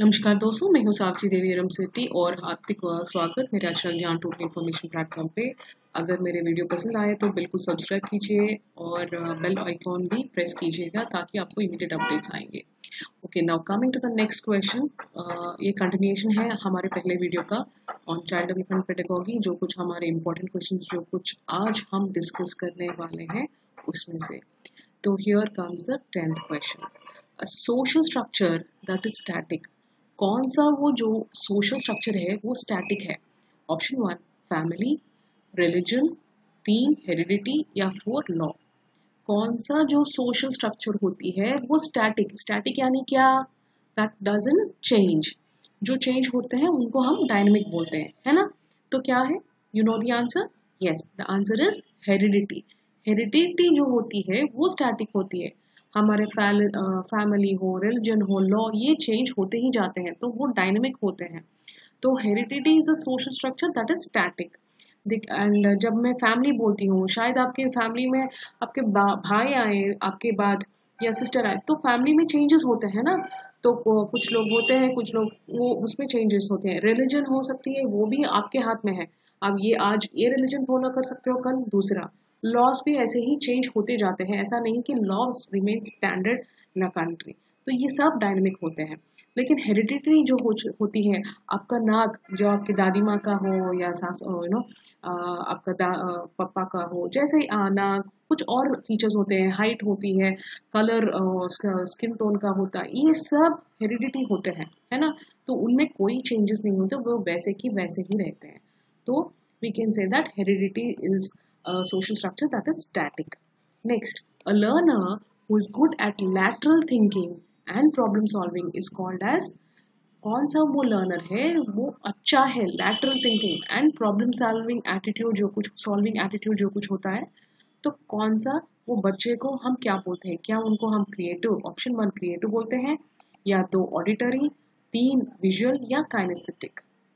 नमस्कार दोस्तों, मैं हूँ साक्षी देवी रमसेट्टी और हार्दिक स्वागत मेरे अक्षर ज्ञान टोटल इन्फॉर्मेशन प्लेटफॉर्म पे। अगर मेरे वीडियो पसंद आए तो बिल्कुल सब्सक्राइब कीजिए और बेल आइकॉन भी प्रेस कीजिएगा ताकि आपको इमीडिएट अपडेट्स आएंगे। Okay, now coming to the next question. ये कंटिन्यूएशन है हमारे पहले वीडियो का ऑन चाइल्ड डेवलपमेंट पेडागॉजी। जो कुछ हमारे इंपॉर्टेंट क्वेश्चन जो कुछ आज हम डिस्कस करने वाले हैं उसमें से। तो here comes the 10th question. A social structure that is static. कौन सा वो जो सोशल स्ट्रक्चर है वो स्टैटिक है? ऑप्शन 1 फैमिली, रिलीजन, 3 हेरिडिटी या 4 लॉ। कौन सा जो सोशल स्ट्रक्चर होती है वो स्टैटिक यानी क्या? That doesn't change. जो चेंज होते हैं उनको हम डायनेमिक बोलते हैं, है ना? तो क्या है? You know the answer? Yes, the answer is heredity. Heredity जो होती है वो स्टैटिक होती है। हमारे फैमिली हो, रिलीजन हो, लॉ, ये चेंज होते ही जाते हैं तो वो डायनेमिक होते हैं। तो heredity is a social structure that is static. And जब मैं फैमिली बोलती हूँ, शायद आपके फैमिली में आपके भाई आए आपके बाद या सिस्टर आए तो फैमिली में चेंजेस होते हैं ना। तो कुछ लोग होते हैं, कुछ लोग वो उसमें चेंजेस होते हैं। रिलीजन हो सकती है, वो भी आपके हाथ में है। आप ये आज ये रिलीजन फॉलो कर सकते हो, कल दूसरा। लॉस भी ऐसे ही चेंज होते जाते हैं, ऐसा नहीं कि laws remain standard in a country. तो ये सब डायनेमिक होते हैं। लेकिन हेरिडिटरी जो होती है, आपका नाक जो आपकी दादी माँ का हो या सास आपका पापा का हो, जैसे नाक, कुछ और फीचर्स होते हैं, हाइट होती है, कलर स्किन टोन का होता है, ये सब हेरिडिटी होते हैं, है ना? तो उनमें कोई चेंजेस नहीं होते, वो वैसे की वैसे ही रहते हैं। तो we can say that heredity is a social structure that is static. Next, a learner who is good at lateral thinking and problem solving is called as। कौन सा वो लर्नर है वो अच्छा है lateral thinking and problem solving attitude, जो कुछ solving attitude जो कुछ होता है, तो कौन सा वो बच्चे को हम क्या बोलते हैं? क्या उनको हम क्रिएटिव, ऑप्शन 1 क्रिएटिव बोलते हैं, या 2 ऑडिटरी, 3 विजुअल या काइनेस्थेटिक?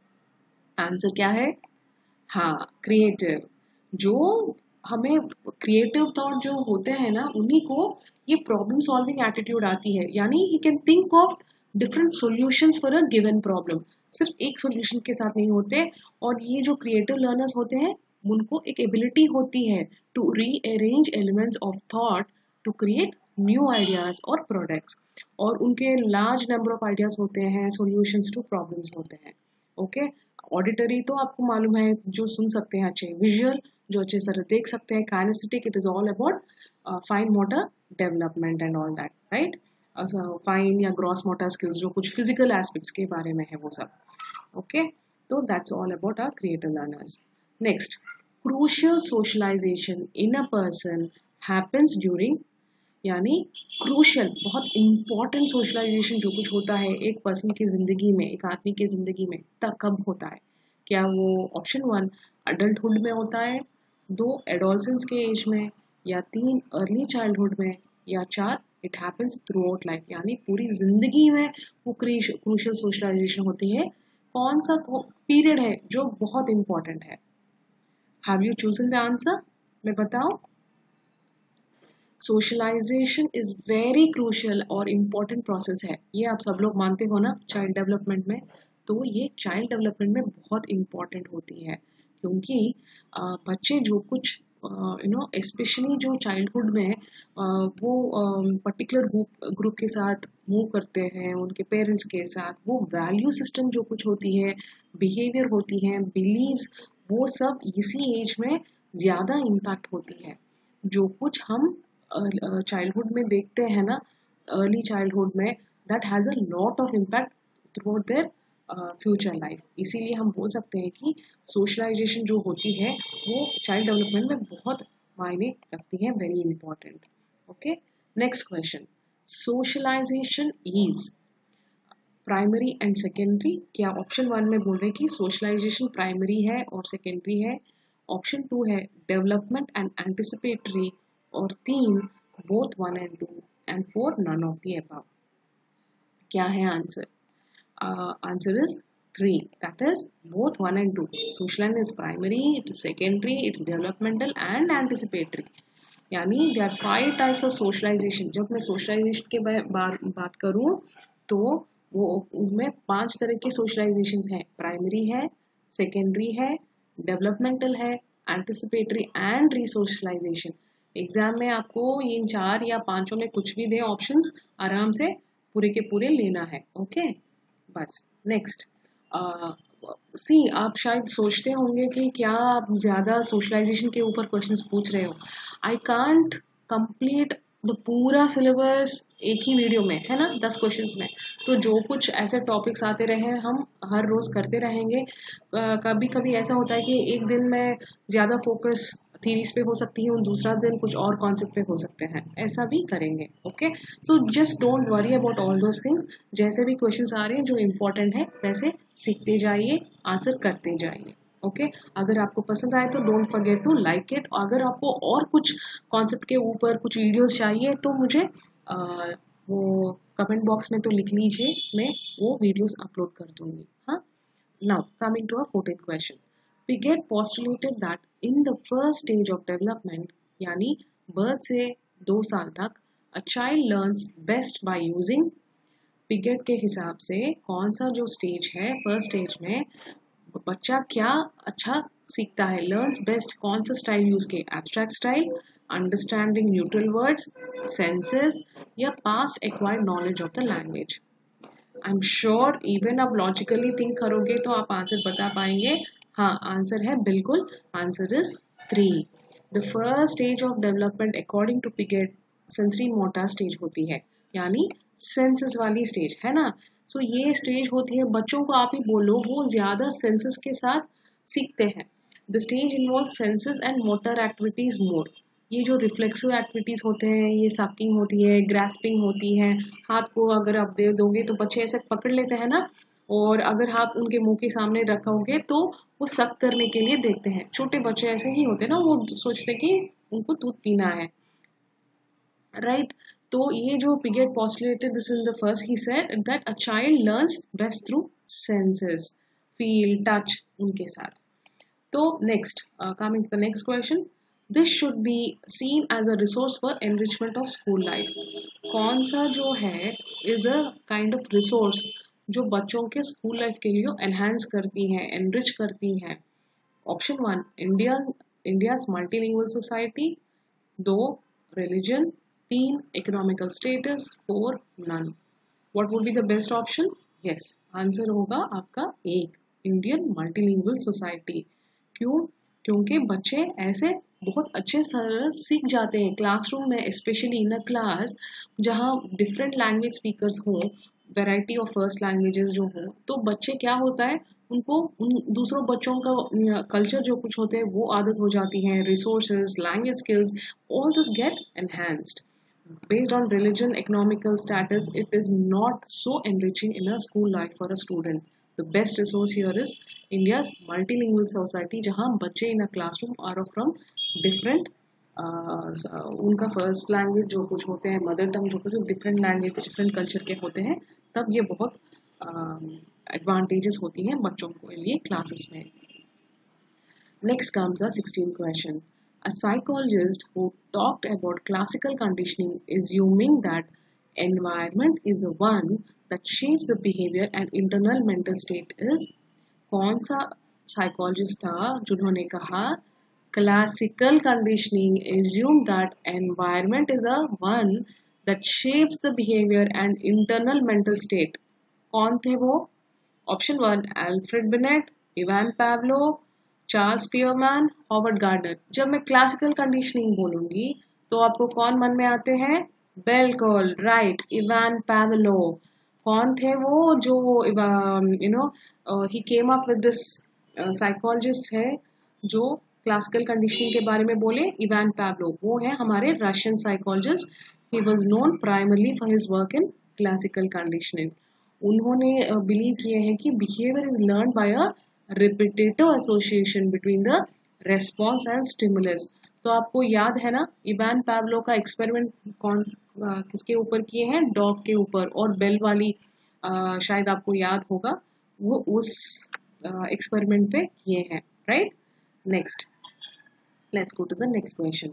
आंसर क्या है? हाँ, क्रिएटिव। जो हमें क्रिएटिव थॉट जो होते हैं ना, उन्हीं को ये प्रॉब्लम सॉल्विंग एटीट्यूड आती है। यानी ही can think of different solutions for a given problem. सिर्फ एक सॉल्यूशन के साथ नहीं होते। और ये जो क्रिएटिव लर्नर्स होते हैं उनको एक एबिलिटी होती है to rearrange elements of thought to create new ideas और प्रोडक्ट्स। और उनके लार्ज नंबर ऑफ आइडियाज होते हैं, सॉल्यूशंस टू प्रॉब्लम्स होते हैं। ओके, ऑडिटरी तो आपको मालूम है, जो सुन सकते हैं अच्छे। विजुअल, जो अच्छे से देख सकते हैं। Kinesthetic, it is all about fine motor development and all that, right? Fine या ग्रॉस मोटर स्किल्स, जो कुछ फिजिकल एस्पेक्ट्स के बारे में है वो सब। ओके, तो that's all about our creative learners. Next, crucial socialization in a person happens during. यानी क्रूशियल, बहुत इंपॉर्टेंट सोशलाइजेशन जो कुछ होता है एक पर्सन की ज़िंदगी में, एक आदमी की ज़िंदगी में, तब कब होता है? क्या वो ऑप्शन 1 अडल्टहुड में होता है, 2 एडोलसेंस के एज में, या 3 अर्ली चाइल्डहुड में, या 4 it happens throughout life, यानी पूरी ज़िंदगी में वो क्रूशियल सोशलाइजेशन होती है? कौन सा पीरियड है जो बहुत इंपॉर्टेंट है? Have you chosen the answer? मैं बताऊं? सोशलाइजेशन इज वेरी क्रूशियल और इम्पॉर्टेंट प्रोसेस है। ये आप सब लोग मानते हो ना चाइल्ड डेवलपमेंट में। तो ये चाइल्ड डेवलपमेंट में बहुत इम्पॉर्टेंट होती है, क्योंकि बच्चे जो कुछ स्पेशली जो चाइल्डहुड में वो पर्टिकुलर ग्रुप के साथ मूव करते हैं, उनके पेरेंट्स के साथ, वो वैल्यू सिस्टम जो कुछ होती है, बिहेवियर होती है, बिलीव्स, वो सब इसी एज में ज़्यादा इम्पैक्ट होती है। जो कुछ हम चाइल्डहुड में देखते हैं ना, अर्ली चाइल्डहुड में, that has a lot of impact throughout their future life. इसीलिए हम बोल सकते हैं कि सोशलाइजेशन जो होती है वो चाइल्ड डेवलपमेंट में बहुत मायने रखती है, very important. Okay, next question. Socialization is primary and secondary. क्या ऑप्शन 1 में बोल रहे हैं कि सोशलाइजेशन प्राइमरी है और सेकेंडरी है? ऑप्शन 2 है डेवलपमेंट एंड एंटिसिपेटरी, और 3 both 1 and 2, and 4 none of the above। क्या है answer? Answer is 3, that is both 1 and 2। Socialization is primary, it is secondary, it's developmental and anticipatory. यानी there 5 types of socialization. जब मैं socialisation के बात करूँ तो वो उनमें 5 तरह के सोशलाइजेशंस हैं, प्राइमरी है, सेकेंडरी है, डेवलपमेंटल है, एंटिसिपेटरी एंड रीसोशलाइजेशन। एग्जाम में आपको इन 4 या 5 में कुछ भी दे ऑप्शंस, आराम से पूरे के पूरे लेना है। ओके बस नेक्स्ट सी, आप शायद सोचते होंगे कि क्या आप ज़्यादा सोशलाइजेशन के ऊपर क्वेश्चंस पूछ रहे हो। आई कांट कंप्लीट द पूरा सिलेबस एक ही वीडियो में, है ना, 10 क्वेश्चंस में। तो जो कुछ ऐसे टॉपिक्स आते रहे हम हर रोज़ करते रहेंगे। कभी कभी ऐसा होता है कि एक दिन में ज़्यादा फोकस थीरीज पे हो सकती है, दूसरा दिन कुछ और कॉन्सेप्ट पे हो सकते हैं, ऐसा भी करेंगे। Okay so just don't worry about all those things. जैसे भी क्वेश्चंस आ रहे हैं जो इम्पोर्टेंट है वैसे सीखते जाइए, आंसर करते जाइए। ओके अगर आपको पसंद आए तो don't forget to like it. अगर आपको और कुछ कॉन्सेप्ट के ऊपर कुछ वीडियोस चाहिए तो मुझे वो कमेंट बॉक्स में तो लिख लीजिए, मैं वो वीडियोस अपलोड कर दूंगी। हाँ, now coming to a 14th question, Piaget postulated that in the first stage of development, यानी birth से 2 साल तक, a child learns best by using। Piaget के हिसाब से कौन सा जो स्टेज है, फर्स्ट स्टेज में बच्चा क्या अच्छा सीखता है, लर्न्स बेस्ट कौन सा स्टाइल यूज के, abstract style, understanding neutral words, senses या past acquired knowledge of the language. I am sure even आप लॉजिकली थिंक करोगे तो आप आंसर बता पाएंगे। हाँ, आंसर है बिल्कुल, answer is 3। The first stage of development according to Piaget sensory motor stage होती है, यानी सेंसेस वाली स्टेज, है ना। सो ये स्टेज होती है, बच्चों को आप ही बोलो वो ज़्यादा सेंसेस के साथ सीखते हैं। The stage involve senses and motor activities more. ये जो रिफ्लेक्सिव एक्टिविटीज़ होते हैं, ये सकिंग होती है, ग्रास्पिंग होती है, हाथ को अगर आप दे दोगे तो बच्चे ऐसे पकड़ लेते हैं ना, और अगर हाथ उनके मुंह के सामने रखोगे तो वो सक करने के लिए देखते हैं। छोटे बच्चे ऐसे ही होते हैं ना, वो सोचते कि उनको दूध पीना है, राइट। तो ये जो Piaget postulated this in the first, he said that a child learns best through senses, feel, touch उनके साथ। तो next coming to the next question, this should be seen as a resource for enrichment of school life. कौन सा जो है is a kind of resource जो बच्चों के स्कूल लाइफ के लिए एनहांस करती हैं, एनरिच करती हैं। Option 1 India's multilingual society, 2 religion, 3 economical status, 4 none. What would be the best option? Yes, answer होगा आपका 1, इंडियन मल्टीलिंगुअल सोसाइटी। क्यों? क्योंकि बच्चे ऐसे बहुत अच्छे से सीख जाते हैं क्लासरूम में, स्पेशली इन अ क्लास जहाँ डिफरेंट लैंग्वेज स्पीकर्स हों, वैरायटी ऑफ फर्स्ट लैंग्वेजेस जो हों, तो बच्चे क्या होता है उनको उन दूसरों बच्चों का कल्चर जो कुछ होते हैं वो आदत हो जाती है, resources, language skills, all this get enhanced. Based on religion, economical status, it is not so enriching in a school life for a student. The best resource here is India's multilingual society, जहाँ बच्चे in a classroom are from different उनका first language जो कुछ होते हैं, mother tongue जो कुछ different language, different culture के होते हैं, तब ये बहुत एडवांटेजेस होती हैं बच्चों के लिए क्लासेस में। Next comes a 16th question. A psychologist who talked about classical conditioning, assuming that environment is the one that shapes the behavior and internal mental state is, कौन सा psychologist था जिन्होंने कहा classical conditioning assume that environment is a one that shapes the behavior and internal mental state? कौन थे वो? Option 1 Alfred Binet, Ivan Pavlov, Charles Spearman, Howard Gardner. जब मैं क्लासिकल कंडीशनिंग बोलूंगी तो आपको कौन मन में आते हैं? बिल्कुल राइट, इवान पैवलो। कौन थे वो? जो he came up with this psychologist है जो क्लासिकल कंडीशनिंग के बारे में बोले, इवान पैवलो। वो है हमारे Russian psychologist. He was known primarily for his work in classical conditioning. उन्होंने बिलीव किए हैं कि behaviour is learn by a repetitive association between the response and stimulus. तो आपको याद है ना, इवान पैवलो का एक्सपेरिमेंट किसके ऊपर किए हैं? डॉग के ऊपर, और बेल वाली शायद आपको याद होगा, वो उस एक्सपेरिमेंट पे किए हैं, right. Next, let's go to the next question.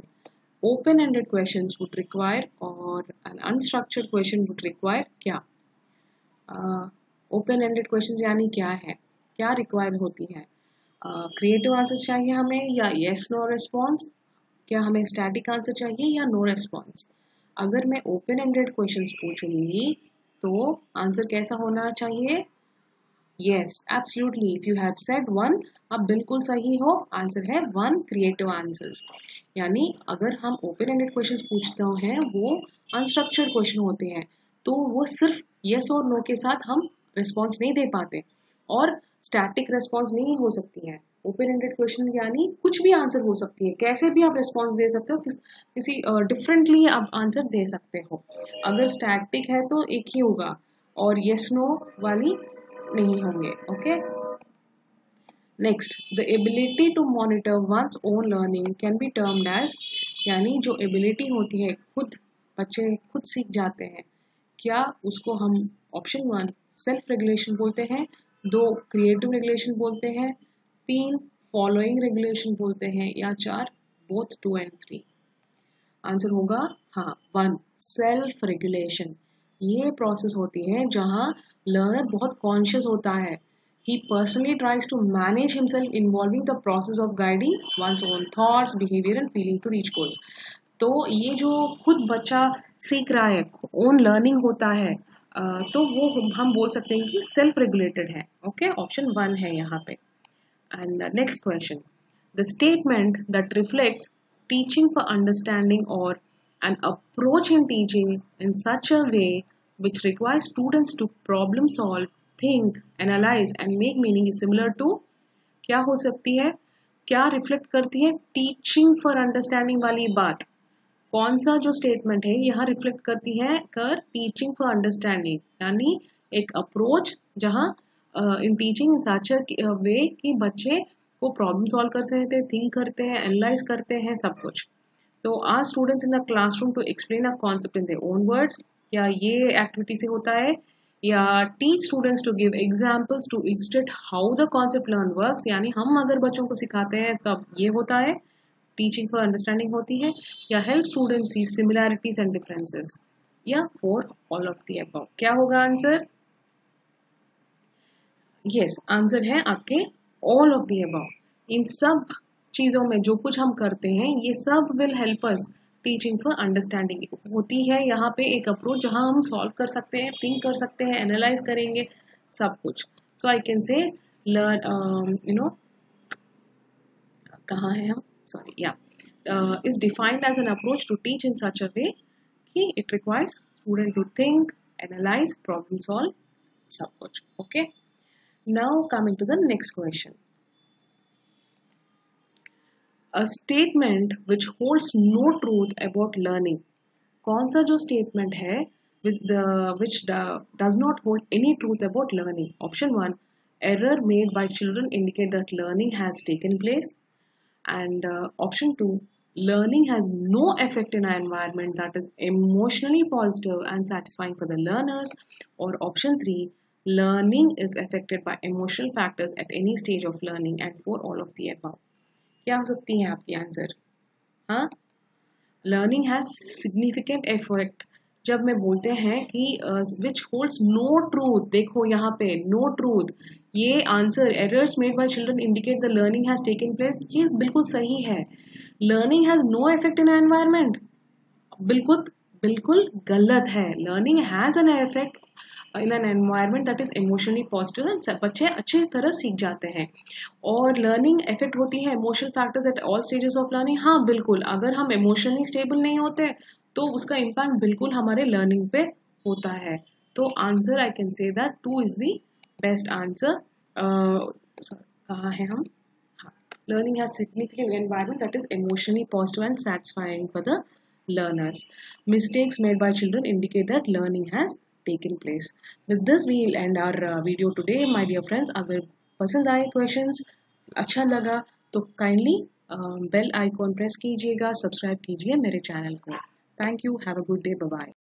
Open-ended questions would require, or an unstructured question would require क्या? ओपन एंडेड क्वेश्चंस यानी क्या है, क्या रिक्वायर होती है, क्रिएटिव आंसर्स चाहिए हमें या येस नो रिस्पॉन्स, क्या हमें स्टैटिक आंसर चाहिए या नो रिस्पॉन्स। अगर मैं ओपन एंडेड क्वेश्चंस पूछूंगी तो आंसर कैसा होना चाहिए, yes absolutely, if you have said one, आप बिल्कुल सही हो, आंसर है वन क्रिएटिव आंसर्स। यानी अगर हम ओपन एंडेड क्वेश्चंस पूछते हैं वो अनस्ट्रक्चर्ड क्वेश्चन होते हैं, तो वो सिर्फ यस और नो के साथ हम रिस्पॉन्स नहीं दे पाते और स्टैटिक रिस्पॉन्स नहीं हो सकती है। ओपन एंडेड क्वेश्चन यानी कुछ भी आंसर हो सकती है, कैसे भी आप रिस्पॉन्स दे सकते हो, किसी डिफरेंटली आप आंसर दे सकते हो। अगर स्टैटिक है तो एक ही होगा और यस नो वाली नहीं होंगे। Okay, next, the ability to monitor one's own learning can be termed as, यानी जो एबिलिटी होती है, खुद बच्चे खुद सीख जाते हैं, क्या उसको हम ऑप्शन 1 सेल्फ रेगुलेशन बोलते हैं, 2 क्रिएटिव रेगुलेशन बोलते हैं, 3 फॉलोइंग रेगुलेशन बोलते हैं या 4 बोथ 2 and 3। आंसर होगा हाँ 1 सेल्फ रेगुलेशन। ये प्रोसेस होती है जहाँ लर्नर बहुत कॉन्शियस होता है, he personally tries to manage himself involving the process of guiding one's own thoughts, behavior and feeling to reach goals। तो ये जो खुद बच्चा सीख रहा है, ओन लर्निंग होता है, तो वो हम बोल सकते हैं कि सेल्फ रेगुलेटेड है। ओके, ऑप्शन 1 है यहाँ पे। And next question, the statement that reflects teaching for understanding or an approach in teaching in such a way which requires students to problem solve, think, analyze and make meaning is similar to, क्या हो सकती है, क्या reflect करती है teaching for understanding वाली बात, कौन सा जो स्टेटमेंट है यहाँ रिफ्लेक्ट करती है कर टीचिंग फॉर अंडरस्टैंडिंग, यानी एक अप्रोच जहाँ इन टीचिंग इन सच अ वे कि बच्चे को प्रॉब्लम सॉल्व कर सकते हैं, थिंक करते हैं, एनालाइज करते हैं, सब कुछ। तो ask students in the classroom to explain a concept in their own words, क्या ये एक्टिविटी से होता है, या teach students to give examples to illustrate how the concept learn works, यानी हम अगर बच्चों को सिखाते हैं तब ये होता है टीचिंग फॉर अंडरस्टैंडिंग होती है, या help students see similarities and differences, या four all of the above. क्या होगा आंसर, यस आंसर है आपके ऑल ऑफ द अबव। इन सब चीज़ों में जो कुछ हम करते हैं ये सब will help us teaching for understanding होती है। यहाँ पे एक अप्रोच जहाँ हम सॉल्व कर सकते हैं, थिंक कर सकते हैं, एनालाइज करेंगे, सब कुछ। सो आई कैन से लर्न कहाँ है हम, सॉरी या is defined as an approach to teach in such a way कि it requires student to think, analyze, problem solve, सब कुछ। Okay, now coming to the next question, a statement which holds no truth about learning, कौन सा जो statement है which does not hold any truth about learning। Option 1, error made by children indicate that learning has taken place, and option 2, learning has no effect in an environment that is emotionally positive and satisfying for the learners, or option 3, learning is affected by emotional factors at any stage of learning, and for all of the above। क्या हो सकती है आपकी answer, हाँ learning has significant effect, जब मैं बोलते हैं कि विच होल्ड्स नो ट्रूथ, देखो यहाँ पे नो ट्रूथ, ये answer errors made by children indicate the learning has taken place, ये बिल्कुल सही है। Learning has no effect in environment, बिल्कुल बिल्कुल गलत है। Learning has an effect in an environment that is emotionally positive and बच्चे अच्छी तरह सीख जाते हैं। और लर्निंग इफेक्ट होती है emotional factors at all stages of learning, हाँ बिल्कुल, अगर हम इमोशनली स्टेबल नहीं होते तो उसका इम्पैक्ट बिल्कुल हमारे लर्निंग पे होता है। तो answer I can say that 2 is the best answer. कहाँ है हम, हाँ learning has significant environment that is emotionally positive and satisfying for the learners. Mistakes made by children indicate that learning has taken place. With this we will end our video today, my dear friends. अगर पसंद आए questions, अच्छा लगा तो kindly bell icon press कीजिएगा, subscribe कीजिए मेरे channel को। Thank you, have a good day, bye bye।